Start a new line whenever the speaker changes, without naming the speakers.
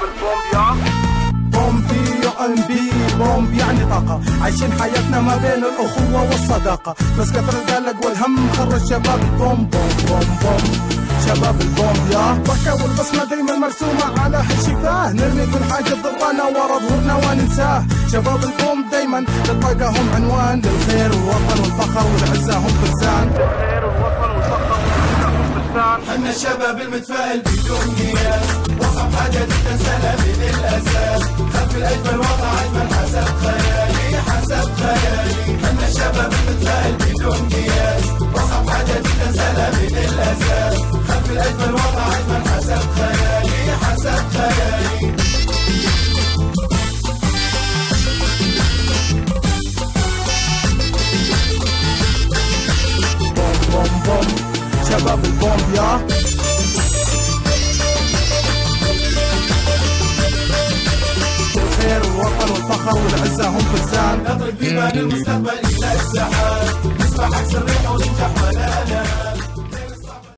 البومب يا
بومبي بي بومب يعني طاقة، عايشين حياتنا ما بين الأخوة والصداقة، بس كثر القلق والهم خرج شباب البوم بوم بوم بوم. شباب البوم يا ضحكة والبصمة دايما مرسومة على هالشفاه، نرمي كل حاجة تضرنا ورا ظهورنا وننساه. شباب البوم دايما للطاقة هم عنوان، للخير والوطن والفخر والعزة هم فرسان.
للخير والوطن والفخر والعزة هم فرسان.
حنا الشباب المتفائل بدون قياس، وصف حاجة تنسلها من الأساس، خلف الأجمل وضع أجمل حسب خيالي حسب خيالي. حنا الشباب المتفائل بدون قياس، وصف حاجة تنسلها من الأساس، خلف الأجمل وضع أجمل حسب خيالي حسب خيالي.
بوم بوم بوم شباب البوم يا الخير والوطن والفخر والعزة هم فرسان.
نطرق بيبان المستقبل إلى السحاب،